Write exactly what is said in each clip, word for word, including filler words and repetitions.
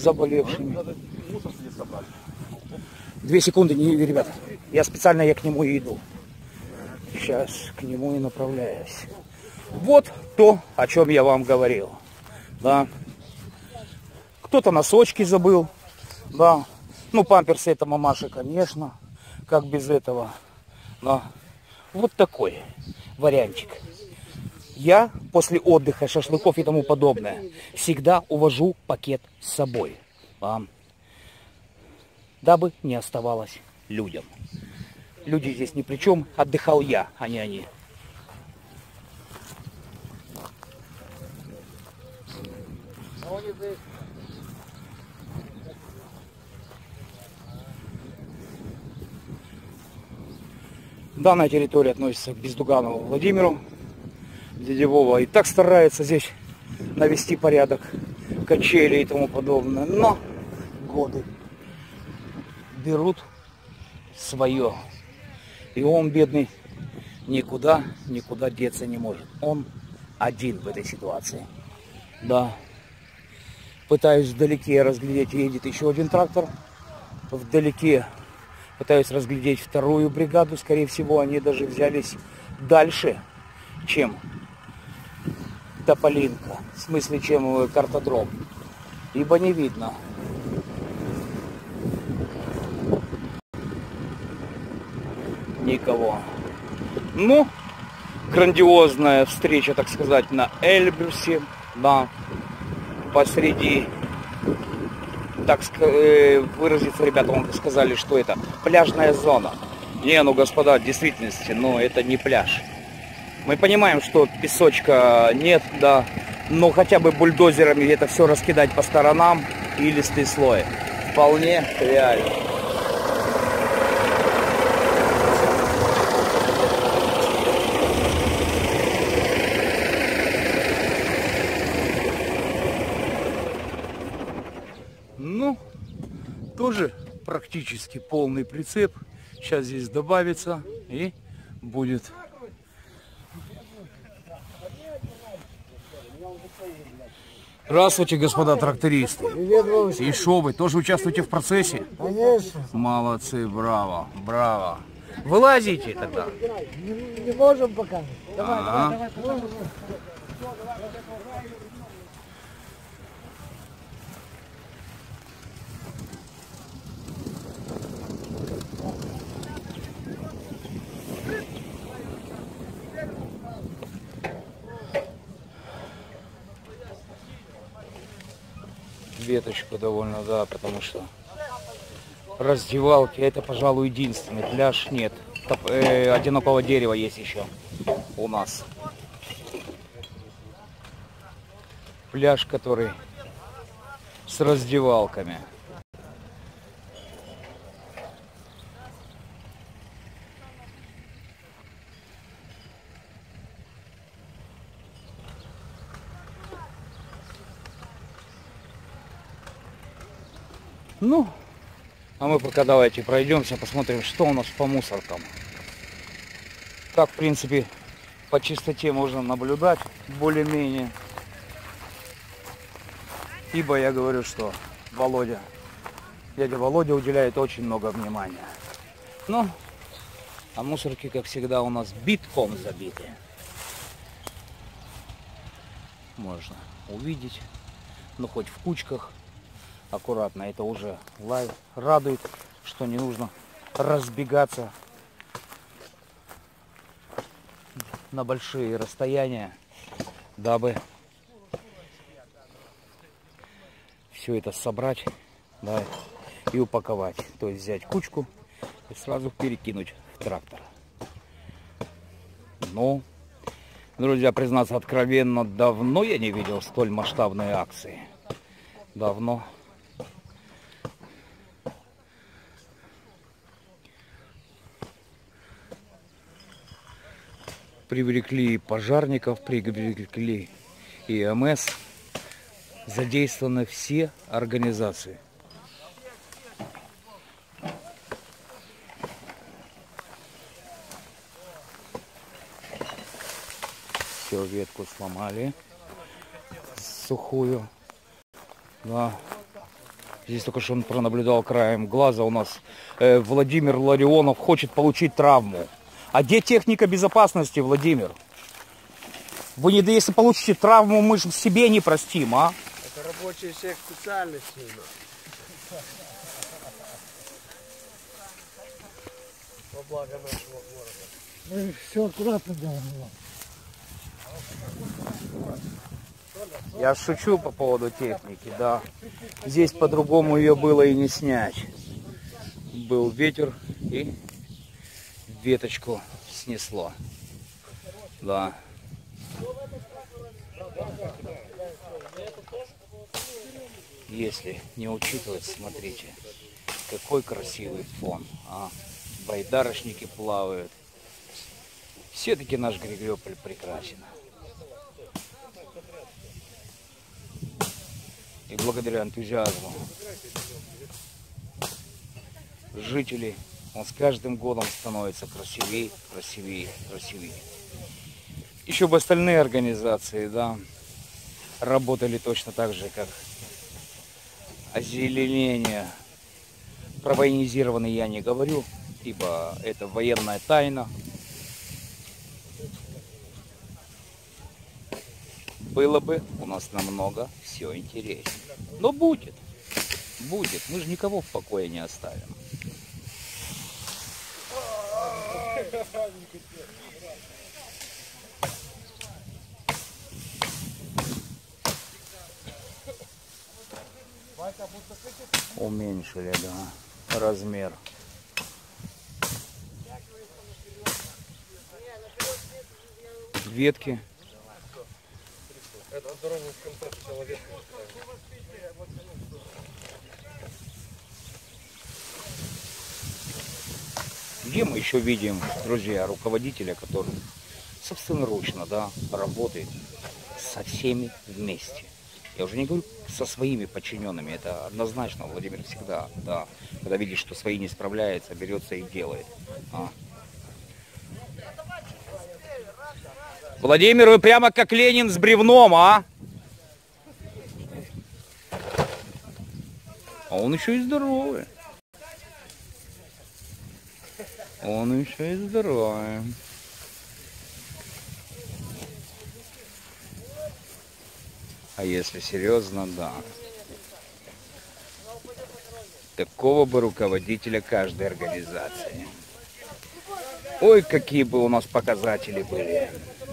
заболевшими. Две секунды, не, ребята. Я специально я к нему и иду. Сейчас к нему и направляюсь. Вот то, о чем я вам говорил. Да. Кто-то носочки забыл. Да. Ну, памперсы это мамаши, конечно. Как без этого. Да. Вот такой вариантик. Я после отдыха, шашлыков и тому подобное всегда увожу пакет с собой. Да. Дабы не оставалось людям. Люди здесь ни при чем. Отдыхал я, а не они. Данная территория относится к Бездуганову Владимиру. Дядя Вова и так старается здесь навести порядок, качели и тому подобное. Но годы берут свое. И он, бедный, никуда, никуда деться не может. Он один в этой ситуации. Да. Пытаюсь вдалеке разглядеть, едет еще один трактор. Вдалеке пытаюсь разглядеть вторую бригаду. Скорее всего, они даже взялись дальше, чем Тополинка. В смысле, чем картодром. Ибо не видно. Никого. Ну, грандиозная встреча, так сказать, на Эльбрусе. Да. Посреди, так выразиться, ребята, вам сказали, что это пляжная зона. Не, ну, господа, в действительности, но это не пляж. Мы понимаем, что песочка нет, да, но хотя бы бульдозерами это все раскидать по сторонам и листый слой. Вполне реально. Ну, тоже практически полный прицеп. Сейчас здесь добавится и будет. Здравствуйте, господа трактористы. Привет, и шо вы, тоже участвуете в процессе? Конечно. Молодцы, браво, браво. Вылазите тогда. Не, не можем пока. Давай, ага. давай, давай. Веточку довольно, да, потому что раздевалки это, пожалуй, единственный пляж. Нет, топ, э, одинокого дерева есть еще у нас. Пляж, который с раздевалками. Ну, а мы пока давайте пройдемся, посмотрим, что у нас по мусоркам. Так, в принципе, по чистоте можно наблюдать более-менее. Ибо я говорю, что Володя, дядя Володя уделяет очень много внимания. Ну, а мусорки, как всегда, у нас битком забиты. Можно увидеть, ну хоть в кучках. Аккуратно, это уже лайв. Радует, что не нужно разбегаться на большие расстояния, дабы все это собрать, да, и упаковать. То есть взять кучку и сразу перекинуть в трактор. Ну, друзья, признаться откровенно, давно я не видел столь масштабной акции. Давно. Привлекли пожарников, привлекли и эм эс. Задействованы все организации. Все, ветку сломали сухую. Да. Здесь только что он пронаблюдал краем глаза. У нас э, Владимир Ларионов хочет получить травму. А где техника безопасности, Владимир? Вы не, если получите травму, мы же себе не простим, а? Это рабочие всех специальностей. Во благо нашего города. Мы все аккуратно делаем. Я шучу по поводу техники, да. Здесь по-другому ее было и не снять. Был ветер и веточку снесло. Да. Если не учитывать, смотрите, какой красивый фон. А? Байдарочники плавают. Все-таки наш Григорьополь прекрасен. И благодаря энтузиазму жителей он с каждым годом становится красивее, красивее, красивее. Еще бы остальные организации, да, работали точно так же, как озеленение. Про военизированный я не говорю, ибо это военная тайна. Было бы у нас намного все интереснее. Но будет. Будет. Мы же никого в покое не оставим. Уменьшили, да, размер. Ветки. Это здорово в конце человека. Где мы еще видим, друзья, руководителя, который собственноручно, да, работает со всеми вместе. Я уже не говорю со своими подчиненными, это однозначно Владимир всегда, да, когда видит, что свои не справляются, берется и делает. А. Владимир, вы прямо как Ленин с бревном, а? А он еще и здоровый. Он еще и здоровый. А если серьезно, да. Такого бы руководителя каждой организации. Ой, какие бы у нас показатели были.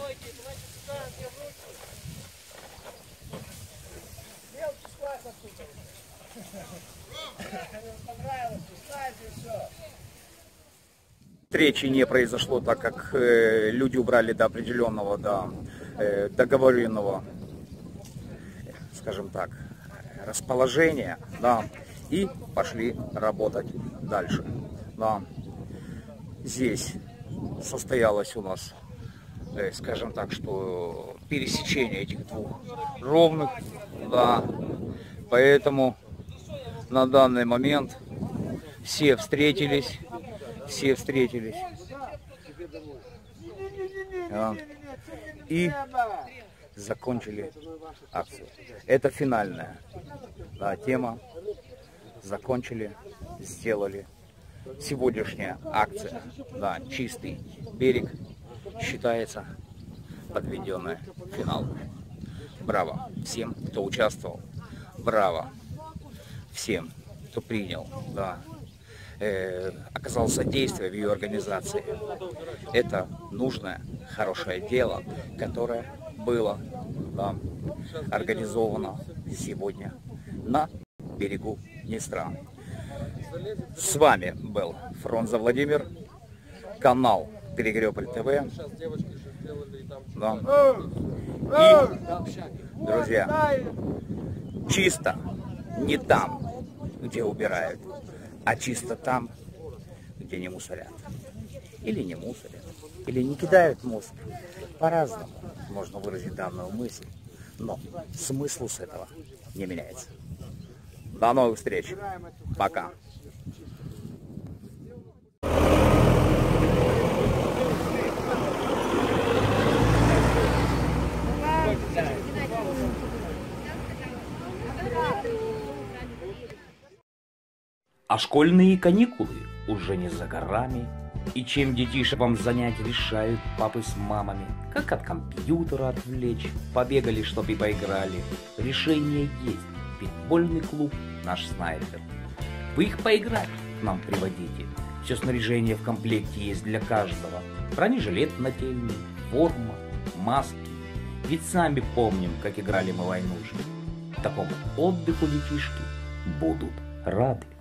Встречи не произошло, так как э, люди убрали до определенного, до э, договоренного, скажем так, расположения, да, и пошли работать дальше. Да. Здесь состоялось у нас, э, скажем так, что пересечение этих двух ровных, да, поэтому на данный момент все встретились. Все встретились. Да. И закончили акцию. Это финальная, да, тема. Закончили, сделали. Сегодняшняя акция, да, чистый берег, считается подведенный финал. Браво всем, кто участвовал. Браво всем, кто принял, да, э, оказал содействие в ее организации. Это нужное, хорошее дело, которое было, да, организовано сегодня на берегу Днестра. С вами был Фрунзе Владимир, канал Григорьополь ТВ. Да. И, друзья, чисто не там, где убирают, а чисто там, где не мусорят. Или не мусорят, или не кидают мусор. По-разному можно выразить данную мысль, но смысл с этого не меняется. До новых встреч. Пока. А школьные каникулы уже не за горами. И чем детишек вам занять решают папы с мамами, как от компьютера отвлечь, побегали, чтоб и поиграли. Решение есть, питбольный клуб наш снайпер. Вы их поиграть к нам приводите. Все снаряжение в комплекте есть для каждого. Бронежилет нательный, форма, маски. Ведь сами помним, как играли мы войнушки. Такому отдыху детишки будут рады.